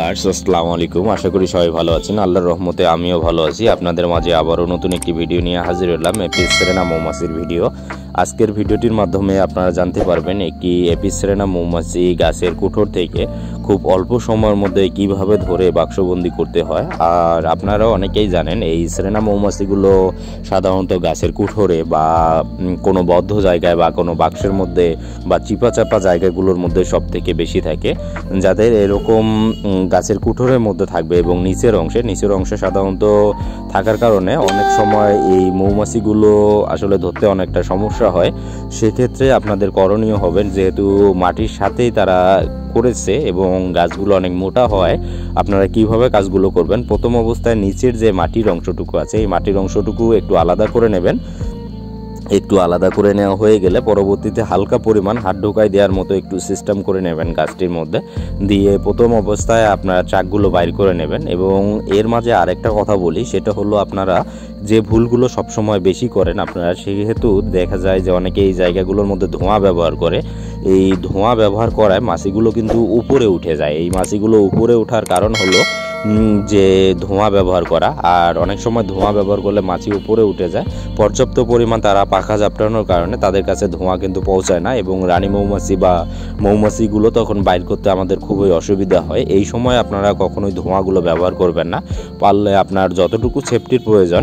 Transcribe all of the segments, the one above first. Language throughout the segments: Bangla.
ভিউয়ার্স আসসালামু আলাইকুম। আশা করি সবাই ভালো আছেন। আল্লাহর রহমতে আমিও ভালো আছি। আপনাদের মাঝে আবারও নতুন একটি ভিডিও নিয়ে হাজির হলাম, এপিস সেরেনা মৌমাছির ভিডিও। আজকের ভিডিওটির মাধ্যমে আপনারা জানতে পারবেন একটি এপিস সেরেনা মৌমাছি গাছের কুঠোর থেকে খুব অল্প সময়ের মধ্যে কিভাবে ধরে বাক্সবন্দি করতে হয়। আর আপনারাও অনেকেই জানেন এই সেরেনা মৌমাছিগুলো সাধারণত গাছের কুঠোরে বা কোনো বদ্ধ জায়গায় বা কোনো বাক্সের মধ্যে বা চিপা চাপা জায়গাগুলোর মধ্যে সব থেকে বেশি থাকে। যাদের এরকম গাছের কুঠোরের মধ্যে থাকবে এবং নিচের অংশে সাধারণত থাকার কারণে অনেক সময় এই মৌমাছিগুলো আসলে ধরতে অনেকটা সমস্যা হয়। সেক্ষেত্রে আপনাদের করণীয় হবে, যেহেতু মাটির সাথেই তারা করেছে এবং গাছগুলো অনেক মোটা হয়, আপনারা কিভাবে কাজগুলো করবেন। প্রথম অবস্থায় নিচের যে মাটির অংশটুকু আছে এই মাটির অংশটুকু একটু আলাদা করে নেবেন। একটু আলাদা করে নেওয়া হয়ে গেলে পরবর্তীতে হালকা পরিমাণ হাত ঢোকাই দেওয়ার মতো একটু সিস্টেম করে নেবেন গাছটির মধ্যে দিয়ে প্রথম অবস্থায় আপনারা চাকগুলো বাইর করে নেবেন। এবং এর মাঝে আরেকটা কথা বলি, সেটা হলো আপনারা যে ভুলগুলো সবসময় বেশি করেন, আপনারা সেহেতু দেখা যায় যে অনেকে এই জায়গাগুলোর মধ্যে ধোঁয়া ব্যবহার করে। এই ধোঁয়া ব্যবহার করায় মাছিগুলো কিন্তু উপরে উঠে যায়। এই মাছিগুলো উপরে ওঠার কারণ হলো যে ধোঁয়া ব্যবহার করা, আর অনেক সময় ধোঁয়া ব্যবহার করলে মাছি উপরে উঠে যায়। পর্যাপ্ত পরিমাণ তারা পাখা ঝাপটানোর কারণে তাদের কাছে ধোঁয়া কিন্তু পৌঁছায় না এবং রানী মৌমাছি বা মৌমাছিগুলো তখন বাইর করতে আমাদের খুবই অসুবিধা হয়। এই সময় আপনারা কখনোই ধোঁয়াগুলো ব্যবহার করবেন না। পারলে আপনার যতটুকু সেফটির প্রয়োজন,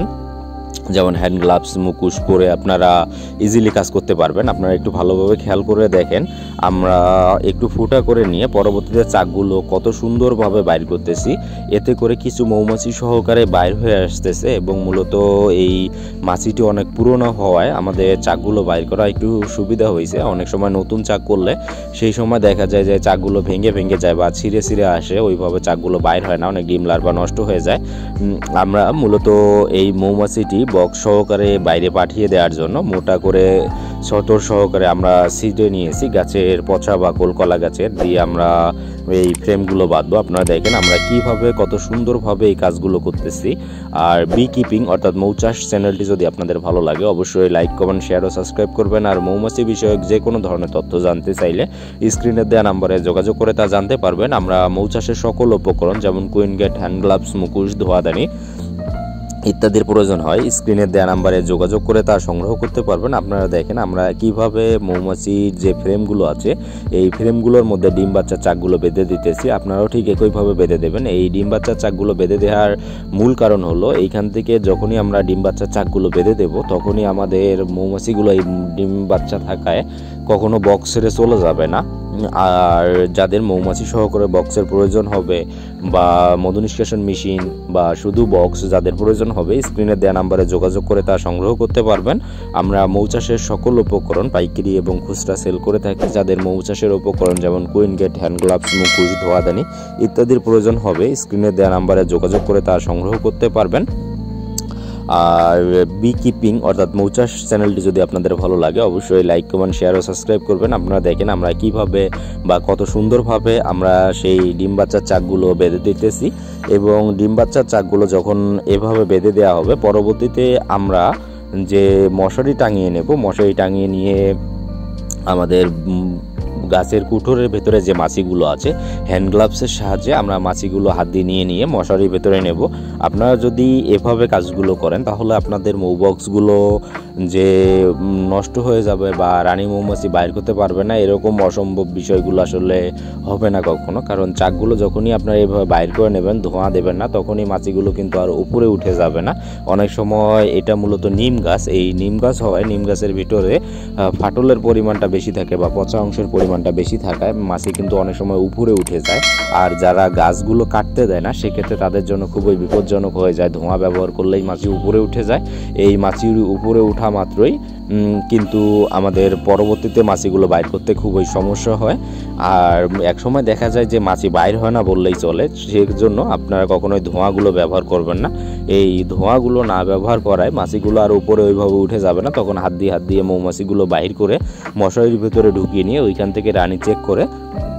যেমন হ্যান্ড গ্লাভস মুখোশ পরে আপনারা ইজিলি কাজ করতে পারবেন। আপনারা একটু ভালোভাবে খেয়াল করে দেখেন, আমরা একটু ফুটা করে নিয়ে পরবর্তীতে চাকগুলো কত সুন্দরভাবে বাইর করতেছি। এতে করে কিছু মৌমাছি সহকারে বাইর হয়ে আসতেছে এবং মূলত এই মাছিটি অনেক পুরনো হওয়ায় আমাদের চাকগুলো বাইর করা একটু সুবিধা হয়েছে। অনেক সময় নতুন চাক করলে সেই সময় দেখা যায় যে চাকগুলো ভেঙে যায় বা ছিঁড়ে আসে, ওইভাবে চাকগুলো বাইর হয় না, অনেক ডিম লার্ভা নষ্ট হয়ে যায়। আমরা মূলত এই মৌমাছিটি বক্স সহকারে বাইরে পাঠিয়ে দেওয়ার জন্য মোটা করে সতর সহকারে আমরা সিডে নিয়েছি গাছের পচা বা কোলকলা গাছের দিয়ে আমরা এই ফ্রেমগুলো বাঁধবো। আপনারা দেখেন আমরা কিভাবে কত সুন্দরভাবে এই কাজগুলো করতেছি। আর বি কিপিং অর্থাৎ মৌচাষ চ্যানেলটি যদি আপনাদের ভালো লাগে অবশ্যই লাইক কমেন্ট শেয়ার ও সাবস্ক্রাইব করবেন। আর মৌমাছি বিষয়ক যে কোনো ধরনের তথ্য জানতে চাইলে স্ক্রিনে দেওয়া নাম্বারে যোগাযোগ করে তা জানতে পারবেন। আমরা মৌচাষের সকল উপকরণ যেমন কুইন গেট, হ্যান্ড গ্লাভস, মুখোশ, ধোয়াদানি ইত্যাদির প্রয়োজন হয়, স্ক্রিনে দেওয়া নাম্বারে যোগাযোগ করে তা সংগ্রহ করতে পারবেন। আপনারা দেখেন আমরা কিভাবে মৌমাছির যে ফ্রেমগুলো আছে এই ফ্রেমগুলোর মধ্যে ডিম বাচ্চার চাকগুলো বেঁধে দিতেছি। আপনারাও ঠিক একইভাবে বেঁধে দেবেন। এই ডিম বাচ্চার চাকগুলো বেঁধে দেওয়ার মূল কারণ হলো এইখান থেকে যখনই আমরা ডিম বাচ্চার চাকগুলো বেঁধে দেব তখনই আমাদের মৌমাছিগুলো এই ডিম বাচ্চা থাকায় কখনো বক্স ছেড়ে চলে যাবে না। আর যাদের মৌমাছি সহকারে বক্সের প্রয়োজন হবে বা মধু নিষ্কাশন মেশিন বা শুধু বক্স যাদের প্রয়োজন হবে স্ক্রিনে দেওয়া নাম্বারে যোগাযোগ করে তা সংগ্রহ করতে পারবেন। আমরা মৌচাষের সকল উপকরণ পাইকারি এবং খুচরা সেল করে থাকি। যাদের মৌচাষের উপকরণ যেমন কুইন গেট, হ্যান্ড গ্লাভস, মুখোশ, ধোয়াদানি ইত্যাদির প্রয়োজন হবে স্ক্রিনে দেওয়া নাম্বারে যোগাযোগ করে তা সংগ্রহ করতে পারবেন। আর বি কিপিং অর্থাৎ মৌচাষ চ্যানেলটি যদি আপনাদের ভালো লাগে অবশ্যই লাইক কমেন্ট শেয়ার ও সাবস্ক্রাইব করবেন। আপনারা দেখেন আমরা কিভাবে বা কত সুন্দরভাবে আমরা সেই ডিম বাচ্চার চাকগুলো বেঁধে দিতেছি এবং ডিম বাচ্চার চাকগুলো যখন এভাবে বেঁধে দেওয়া হবে পরবর্তীতে আমরা যে মশারি টাঙিয়ে নেব, মশারি টাঙিয়ে নিয়ে আমাদের গাছের কুঠোরের ভেতরে যে মাছিগুলো আছে হ্যান্ড গ্লাভসের সাহায্যে আমরা মাছিগুলো হাত দিয়ে নিয়ে মশারির ভেতরে নেব। আপনারা যদি এভাবে কাজগুলো করেন তাহলে আপনাদের মৌবক্সগুলো যে নষ্ট হয়ে যাবে বা রানী মৌমাছি বাইর করতে পারবে না এরকম অসম্ভব বিষয়গুলো আসলে হবে না কখনো। কারণ চাকগুলো যখনই আপনারা এভাবে বাইর করে নেবেন, ধোঁয়া দেবেন না, তখনই মাছিগুলো কিন্তু আর উপরে উঠে যাবে না। অনেক সময় এটা মূলত নিম গাছ, এই নিম গাছ হওয়ায় নিম গাছের ভিতরে ফাটলের পরিমাণটা বেশি থাকে বা পচা অংশের পরিমাণটা বেশি থাকায় মাছি কিন্তু অনেক সময় উপরে উঠে যায়। আর যারা গাছগুলো কাটতে দেয় না সেক্ষেত্রে তাদের জন্য খুবই বিপজ্জনক হয়ে যায়। ধোঁয়া ব্যবহার করলেই মাছি উপরে উঠে যায়। এই মাছির উপরে ওঠা মাত্রই কিন্তু আমাদের পরবর্তীতে মাছিগুলো বাইর করতে খুবই সমস্যা হয়। আর এক সময় দেখা যায় যে মাছি বাইর হয় না বললেই চলে। সেজন্য আপনারা কখনোই ধোঁয়াগুলো ব্যবহার করবেন না। এই ধোঁয়াগুলো না ব্যবহার করায় মাছিগুলো আর উপরে ওইভাবে উঠে যাবে না। তখন হাত দিয়ে মৌমাছিগুলো বাইর করে মশারির ভেতরে ঢুকিয়ে নিয়ে ওইখান থেকে রানী চেক করে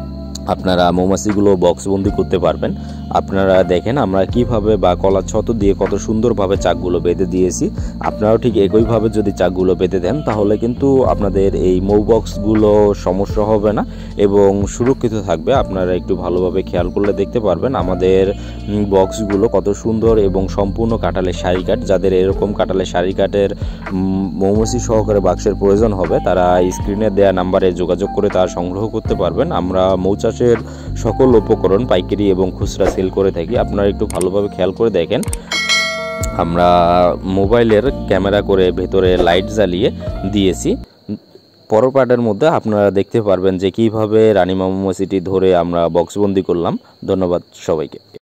আপনারা মৌমাছিগুলো বক্সবন্দি করতে পারবেন। আপনারা দেখেন আমরা কিভাবে বা কলার ছত্র দিয়ে কত সুন্দরভাবে চাকগুলো বেঁধে দিয়েছি। আপনারাও ঠিক একইভাবে যদি চাকগুলো বেঁধে দেন তাহলে কিন্তু আপনাদের এই মৌ বক্সগুলো সমস্যা হবে না এবং সুরক্ষিত থাকবে। আপনারা একটু ভালোভাবে খেয়াল করলে দেখতে পারবেন আমাদের বক্সগুলো কত সুন্দর এবং সম্পূর্ণ কাঁঠালের শাড়ি কাঠ। যাদের এরকম কাঁঠালের শাড়ি কাঠের মৌমাছি সহকারে বাক্সের প্রয়োজন হবে তারা স্ক্রিনে দেওয়া নাম্বারে যোগাযোগ করে তা সংগ্রহ করতে পারবেন। আমরা মৌচাষের সকল উপকরণ পাইকারি এবং খুচরা সেল করে থাকি। আপনারা একটু ভালোভাবে খেয়াল করে দেখেন আমরা মোবাইলের ক্যামেরা করে ভেতরে লাইট জ্বালিয়ে দিয়েছি। পরের পার্টের মধ্যে আপনারা দেখতে পারবেন যে কিভাবে রানী মৌমাছিটি ধরে আমরা বক্সবন্দি করলাম। ধন্যবাদ সবাইকে।